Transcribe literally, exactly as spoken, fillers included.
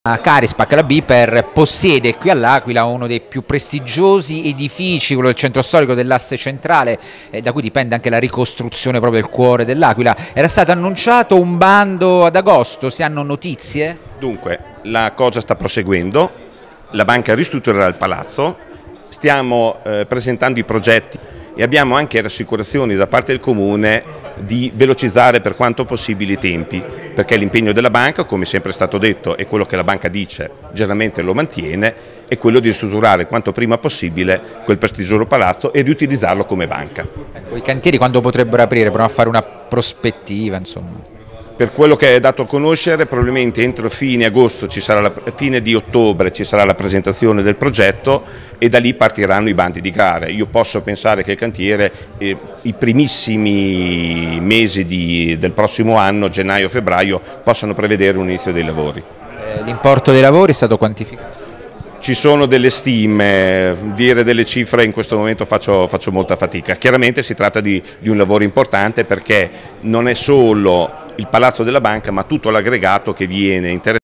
Carispac, la BPER, possiede qui all'Aquila uno dei più prestigiosi edifici, quello del centro storico dell'asse centrale, eh, da cui dipende anche la ricostruzione proprio del cuore dell'Aquila. Era stato annunciato un bando ad agosto, si hanno notizie? Dunque, la cosa sta proseguendo, la banca ristrutturerà il palazzo, stiamo eh, presentando i progetti e abbiamo anche rassicurazioni da parte del Comune di velocizzare per quanto possibile i tempi, perché l'impegno della banca, come sempre è stato detto, e quello che la banca dice generalmente lo mantiene, è quello di ristrutturare quanto prima possibile quel prestigioso palazzo e riutilizzarlo come banca. Ecco, i cantieri quando potrebbero aprire? Proviamo a fare una prospettiva, insomma. Per quello che è dato a conoscere, probabilmente entro fine agosto, ci sarà la, fine di ottobre ci sarà la presentazione del progetto e da lì partiranno i bandi di gara. Io posso pensare che il cantiere, eh, i primissimi mesi di, del prossimo anno, gennaio-febbraio, possano prevedere un inizio dei lavori. Eh, L'importo dei lavori è stato quantificato? Ci sono delle stime, dire delle cifre in questo momento faccio, faccio molta fatica. Chiaramente si tratta di, di un lavoro importante perché non è solo il palazzo della banca ma tutto l'aggregato che viene interessato